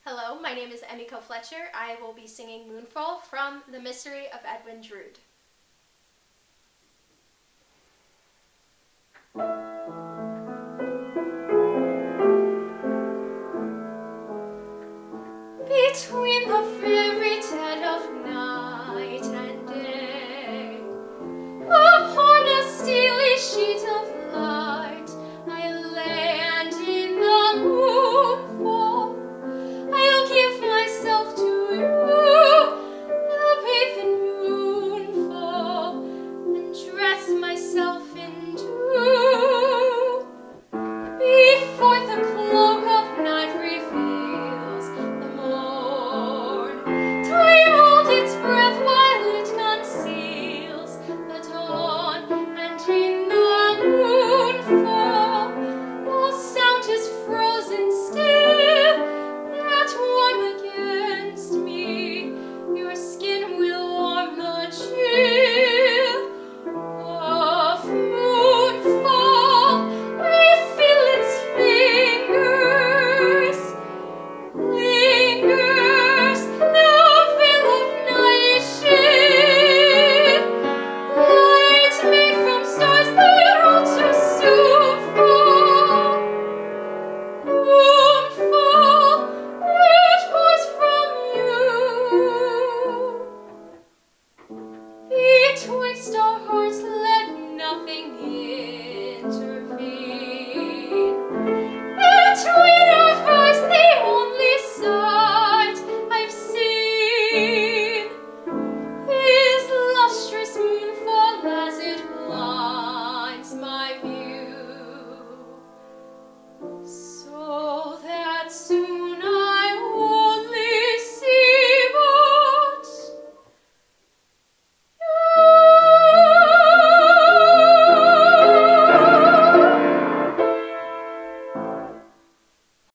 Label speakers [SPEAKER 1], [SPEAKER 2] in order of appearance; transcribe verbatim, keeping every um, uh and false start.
[SPEAKER 1] Hello, my name is Emiko Fletcher. I will be singing Moonfall from The Mystery of Edwin Drood. Between the very dead of night